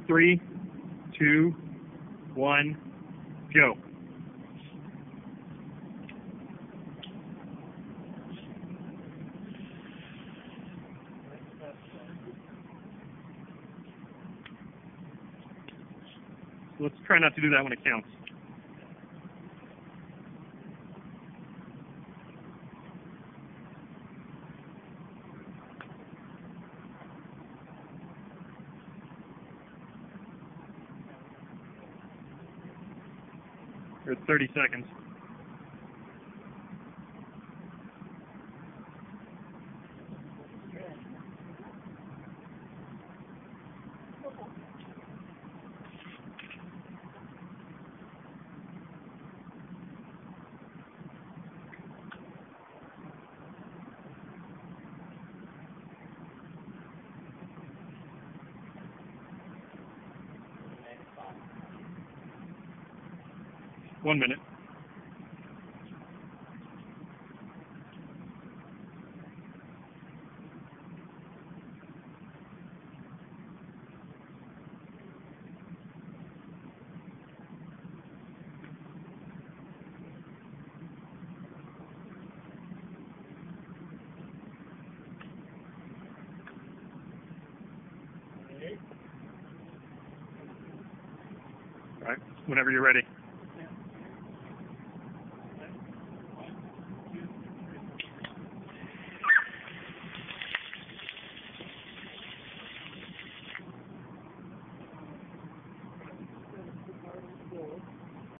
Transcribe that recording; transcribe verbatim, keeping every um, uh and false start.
Three, two, one, go. Let's try not to do that when it counts. Or thirty seconds. One minute. All right, whenever you're ready.